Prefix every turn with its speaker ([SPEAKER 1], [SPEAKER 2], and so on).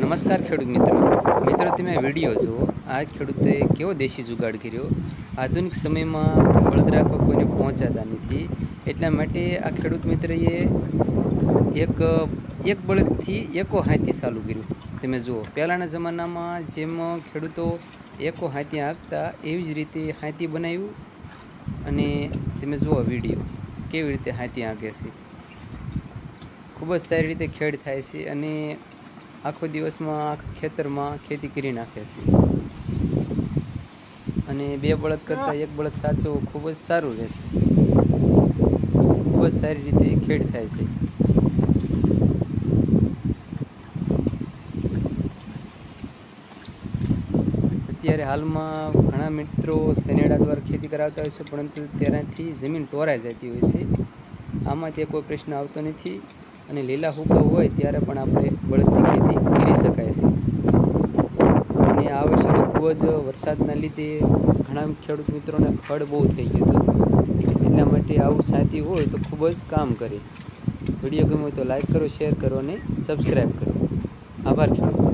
[SPEAKER 1] નમસ્કાર ખેડૂત મિત્રો તમે આ વિડીયો જુઓ। આ ખેડૂતે કેવો દેશી જુગાડ કર્યો। આધુનિક સમયમાં બળદ રાખવા કોઈને પહોંચાતા નથી, એટલા માટે આ ખેડૂત મિત્રએ એક બળદથી એકો હાથી ચાલુ કર્યું। તમે જુઓ, પહેલાંના જમાનામાં જેમ ખેડૂતો એકો હાથી હાંકતા એવી જ રીતે હાથી બનાવ્યું અને તમે જુઓ વિડીયો કેવી રીતે હાથી હાંકે છે। ખૂબ જ સારી રીતે ખેડ થાય છે અને આખો દિવસમાં આખા ખેતરમાં ખેતી કરી નાખે છે અને બે બળદ કરતાં એક બળદ સાચવો ખૂબ જ સારું રહેશે। ખૂબ જ સારી રીતે ખેડ થાય છે। અત્યારે હાલમાં ઘણા મિત્રો શનેડા દ્વારા ખેતી કરાવતા હોય છે, પરંતુ તેનાથી જમીન ટોરાઈ જતી હોય છે। આમાં તે કોઈ પ્રશ્ન આવતો નથી અને લીલા હુકા હોય ત્યારે પણ આપણે બળદથી ખેતી કરી શકાય છે। અને આ વર્ષે તો ખૂબ જ વરસાદના લીધે ઘણા ખેડૂત મિત્રોને ખડ બહુ થઈ ગયું હતું, એટલા માટે આવું સાથી હોય તો ખૂબ જ કામ કરે। વિડીયો ગમ્યો હોય તો લાઈક કરો, શેર કરો અને સબસ્ક્રાઈબ કરો। આભાર ખેડૂત।